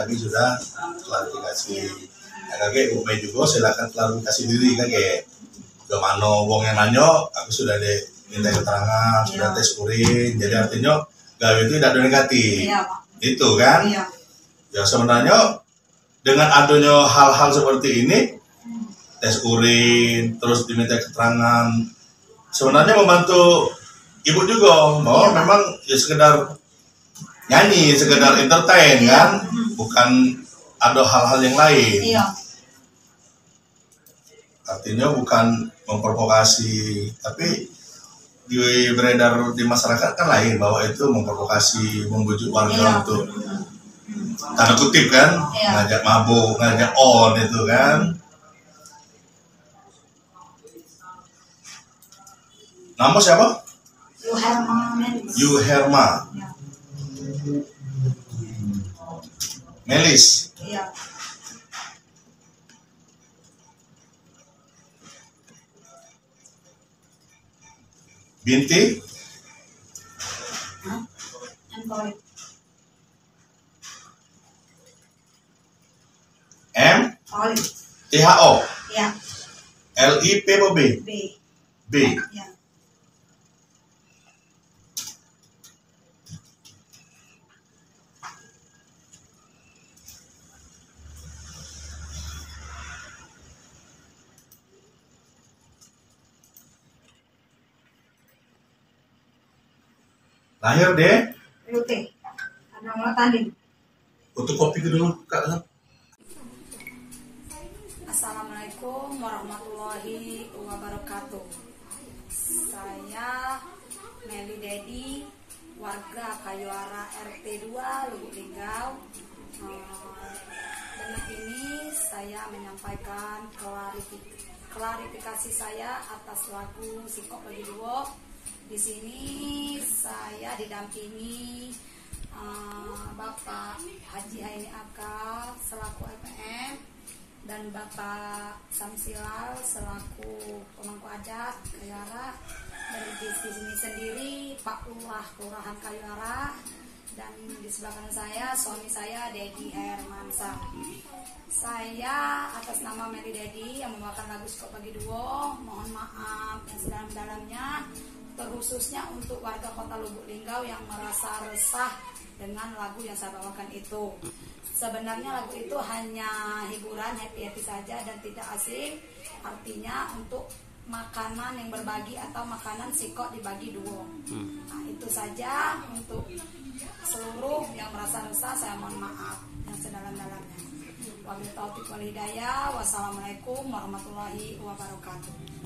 kami sudah klarifikasi. Nah, kakek Bu Mei juga silakan klarifikasi diri kakek. Kemana wong yang nanyo, aku sudah minta keterangan, sudah tes urin, jadi artinya gawe itu tidak negatif. Itu kan? Ya sebenarnya dengan adanya hal-hal seperti ini, tes urin, terus diminta keterangan, sebenarnya membantu ibu juga, bahwa memang ya sekedar nyanyi, sekedar entertain kan, bukan ada hal-hal yang lain. Artinya bukan memprovokasi, tapi beredar di masyarakat kan lain, bahwa itu memprovokasi, membujuk warga untuk tanda kutip kan, ngajak mabuk, ngajak on itu kan. Nama siapa? Yuherma. Melis. Binti? M? THO? LIP apa B? B. Lahir deh? Untuk kopi ke dulu, Kak. Assalamualaikum warahmatullahi wabarakatuh. Saya Meli Dedi, warga Kayuara RT 2 Lubuk Linggau. Dengan ini saya menyampaikan klarifikasi saya atas lagu Sikok Bagi Duo. Di sini saya didampingi Bapak Haji Haini Akal selaku LPM dan Bapak Samsilal selaku pemangku adat Kayuara, dan di sini sendiri Pak Lurah Kelurahan Kayuara, dan di sebelah kanan saya suami saya Dedi Hermansa. Saya atas nama Meli Dedi yang membawakan lagu Sikok Bagi Duo, mohon maaf yang sedalam-dalamnya, terkhususnya untuk warga Kota Lubuk Linggau yang merasa resah dengan lagu yang saya bawakan itu. Sebenarnya lagu itu hanya hiburan, happy-happy saja dan tidak asing. Artinya untuk makanan yang berbagi atau makanan sikok dibagi duo. Nah, itu saja. Untuk seluruh yang merasa resah saya mohon maaf yang sedalam-dalamnya. Wabillahi taufiq wal hidayah. Wassalamualaikum warahmatullahi wabarakatuh.